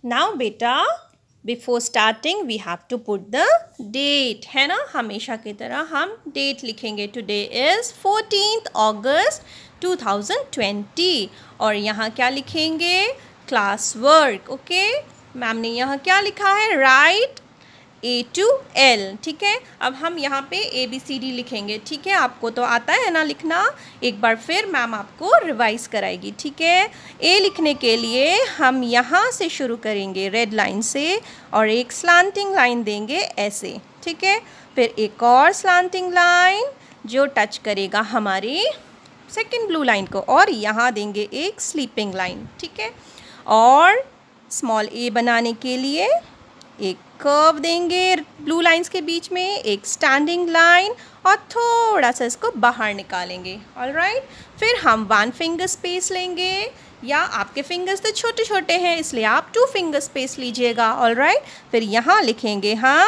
Now बेटा before starting we have to put the date, है ना। हमेशा की तरह हम डेट लिखेंगे। टुडे इज़ 14th August 2020 और यहाँ क्या लिखेंगे? Class work. ओके, मैम ने यहाँ क्या लिखा है? Write A to L। ठीक है, अब हम यहाँ पे ABCD लिखेंगे। ठीक है, आपको तो आता है ना लिखना, एक बार फिर मैम आपको रिवाइज कराएगी। ठीक है, A लिखने के लिए हम यहाँ से शुरू करेंगे रेड लाइन से और एक स्लांटिंग लाइन देंगे ऐसे। ठीक है, फिर एक और स्लांटिंग लाइन जो टच करेगा हमारी सेकेंड ब्लू लाइन को और यहाँ देंगे एक स्लीपिंग लाइन। ठीक है, और स्मॉल a बनाने के लिए एक कर्व देंगे ब्लू लाइंस के बीच में, एक स्टैंडिंग लाइन और थोड़ा सा इसको बाहर निकालेंगे। ऑलराइट, फिर हम 1 फिंगर स्पेस लेंगे, या आपके फिंगर्स तो छोटे छोटे हैं इसलिए आप 2 फिंगर स्पेस लीजिएगा। ऑलराइट, फिर यहाँ लिखेंगे हम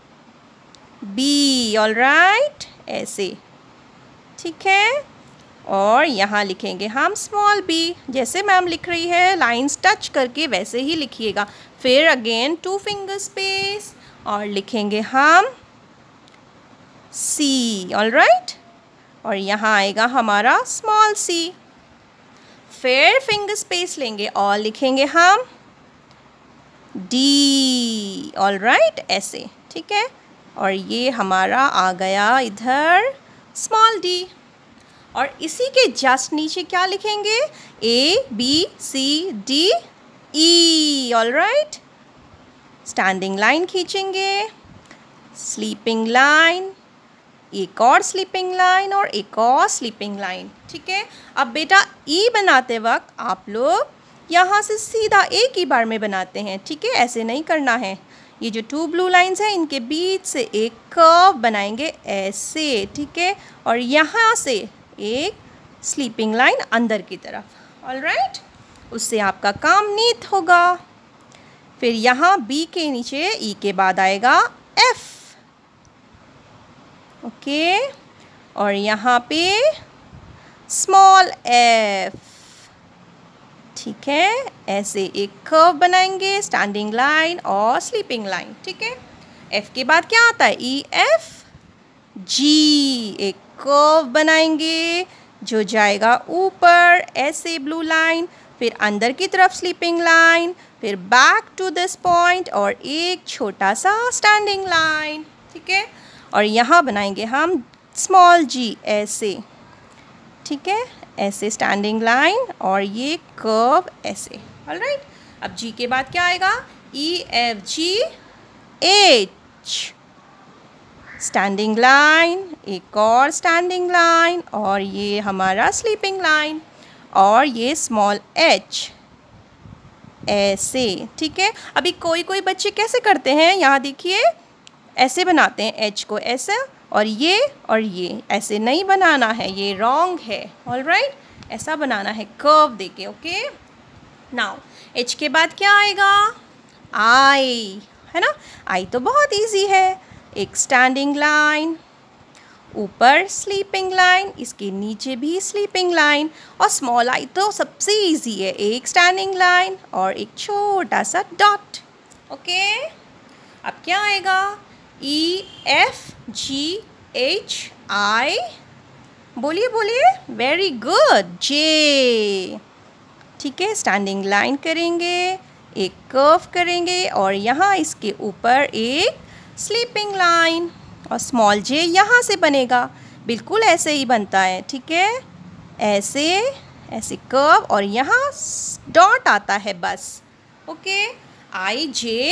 B। ऑलराइट, ऐसे। ठीक है, और यहाँ लिखेंगे हम स्मॉल b, जैसे मैम लिख रही है लाइंस टच करके वैसे ही लिखिएगा। फिर अगेन 2 फिंगर स्पेस और लिखेंगे हम C। ऑलराइट, और यहाँ आएगा हमारा स्मॉल c। फिर फिंगर स्पेस लेंगे और लिखेंगे हम D। ऑलराइट, ऐसे। ठीक है, और ये हमारा आ गया इधर स्मॉल d। और इसी के जस्ट नीचे क्या लिखेंगे? A B C D E। Alright, standing line खींचेंगे, स्लीपिंग लाइन, एक और स्लीपिंग लाइन और एक और स्लीपिंग लाइन। ठीक है, अब बेटा E बनाते वक्त आप लोग यहाँ से सीधा एक ही बार में बनाते हैं। ठीक है, ऐसे नहीं करना है। ये जो 2 ब्लू लाइंस हैं इनके बीच से एक कर्व बनाएंगे ऐसे। ठीक है, और यहाँ से एक स्लीपिंग लाइन अंदर की तरफ। ऑलराइट, उससे आपका काम नीट होगा। फिर यहाँ B के नीचे E के बाद आएगा F। ओके, और यहाँ पे स्मॉल f। ठीक है, ऐसे एक कर्व बनाएंगे, स्टैंडिंग लाइन और स्लीपिंग लाइन। ठीक है, F के बाद क्या आता है? E F G, एक कर्व बनाएंगे जो जाएगा ऊपर ऐसे ब्लू लाइन, फिर अंदर की तरफ स्लीपिंग लाइन, फिर बैक टू दिस पॉइंट और एक छोटा सा स्टैंडिंग लाइन। ठीक है, और यहाँ बनाएंगे हम स्मॉल g ऐसे। ठीक है, ऐसे स्टैंडिंग लाइन और ये कर्व ऐसे। ऑलराइट, अब g के बाद क्या आएगा? E F G H, standing line, एक और स्टैंडिंग लाइन और ये हमारा स्लीपिंग लाइन और ये स्मॉल h ऐसे। ठीक है, अभी कोई कोई बच्चे कैसे करते हैं, यहाँ देखिए ऐसे बनाते हैं h को ऐसे और ये ऐसे नहीं बनाना है, ये रॉन्ग है। ऑलराइट, ऐसा बनाना है कर्व देके। ओके, नाउ h के बाद क्या आएगा? I, है ना। I तो बहुत इजी है, एक स्टैंडिंग लाइन, ऊपर स्लीपिंग लाइन, इसके नीचे भी स्लीपिंग लाइन और स्मॉल i तो सबसे इजी है, एक स्टैंडिंग लाइन और एक छोटा सा डॉट। ओके, अब क्या आएगा? E F G H I, बोलिए बोलिए, वेरी गुड, J। ठीक है, स्टैंडिंग लाइन करेंगे, एक कर्व करेंगे और यहाँ इसके ऊपर एक स्लीपिंग लाइन और स्मॉल j यहाँ से बनेगा, बिल्कुल ऐसे ही बनता है। ठीक है, ऐसे ऐसे कर्व और यहाँ डॉट आता है बस। Okay, I J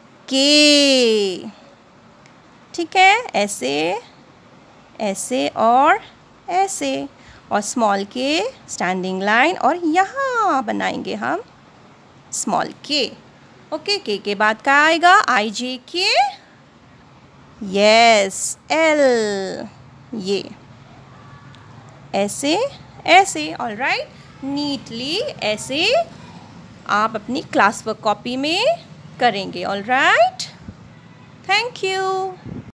K। ठीक है, ऐसे ऐसे और ऐसे और स्मॉल के स्टैंडिंग लाइन और यहाँ बनाएंगे हम स्मॉल k। ओके, k के बाद क्या आएगा? I J K, yes, L, ये ऐसे ऐसे। ऑलराइट, नीटली ऐसे आप अपनी क्लास वर्क कॉपी में करेंगे। Alright, thank you.